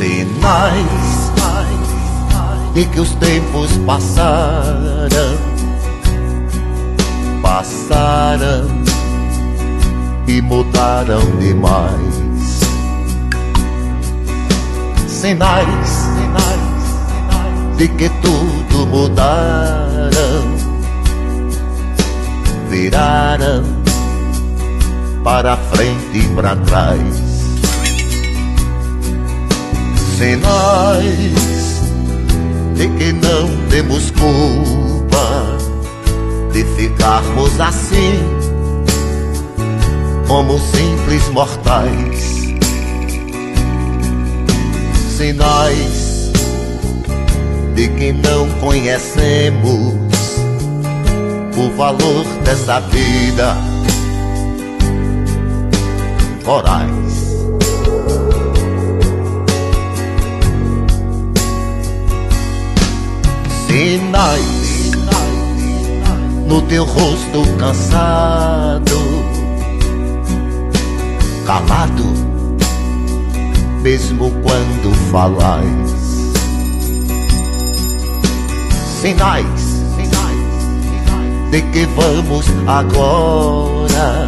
Sinais de que os tempos passaram e mudaram demais. Sinais de que tudo mudaram, viraram para frente e para trás. Sinais de que não temos culpa de ficarmos assim, como simples mortais. Sinais de que não conhecemos o valor dessa vida voraz. Sinais no teu rosto cansado, calado, mesmo quando falais. Sinais de que vamos agora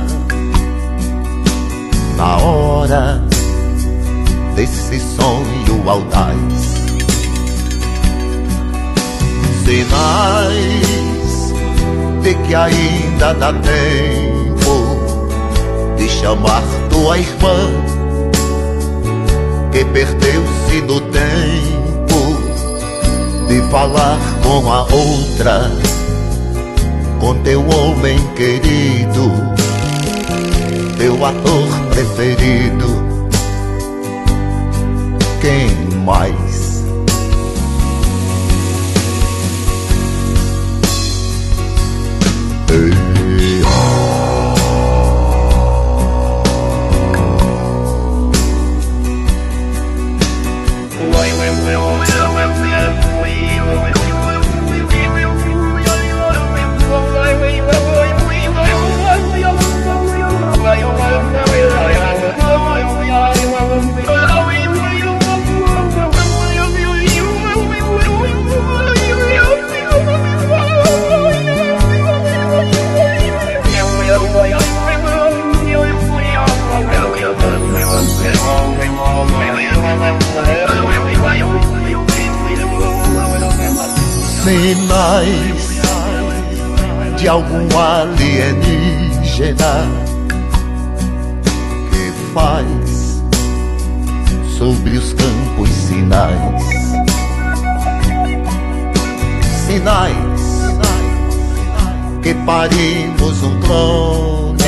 na hora desse sonho audaz. Sinais de que ainda dá tempo de chamar tua irmã que perdeu-se no tempo, de falar com a outra, com teu homem querido, teu ator preferido. Quem mais? Sinais de algum alienígena que faz sobre os campos sinais. Sinais que parimos um clone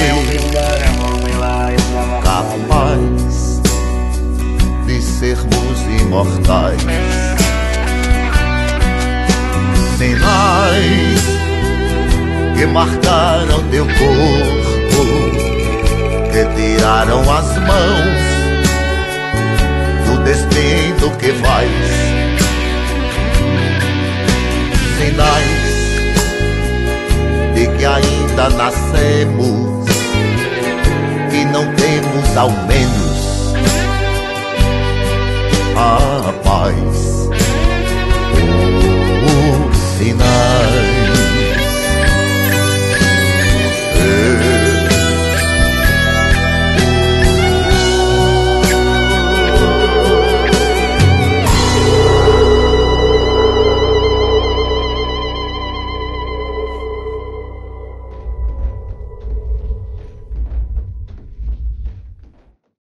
capaz de sermos imortais. Sinais que marcaram teu corpo, que tiraram as mãos do destino que vais. Sinais de que ainda nascemos e não temos ao menos a paz.